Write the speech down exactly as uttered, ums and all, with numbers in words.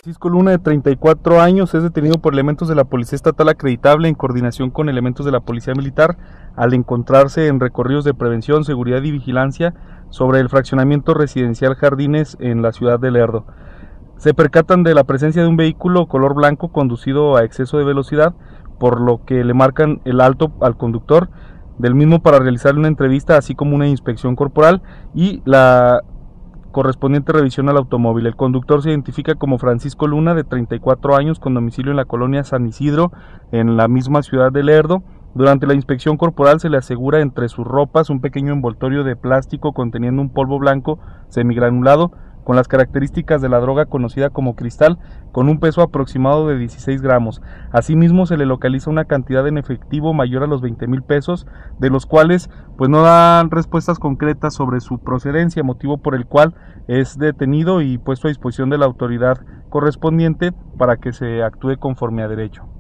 Francisco Luna, de treinta y cuatro años, es detenido por elementos de la Policía Estatal acreditable en coordinación con elementos de la Policía Militar al encontrarse en recorridos de prevención, seguridad y vigilancia sobre el fraccionamiento residencial Jardines en la ciudad de Lerdo. Se percatan de la presencia de un vehículo color blanco conducido a exceso de velocidad, por lo que le marcan el alto al conductor del mismo para realizarle una entrevista, así como una inspección corporal y la correspondiente revisión al automóvil. El conductor se identifica como Francisco Luna, de treinta y cuatro años, con domicilio en la colonia San Isidro, en la misma ciudad de Lerdo. Durante la inspección corporal se le asegura entre sus ropas un pequeño envoltorio de plástico conteniendo un polvo blanco semigranulado con las características de la droga conocida como cristal, con un peso aproximado de dieciséis gramos. Asimismo, se le localiza una cantidad en efectivo mayor a los veinte mil pesos, de los cuales pues no dan respuestas concretas sobre su procedencia, motivo por el cual es detenido y puesto a disposición de la autoridad correspondiente para que se actúe conforme a derecho.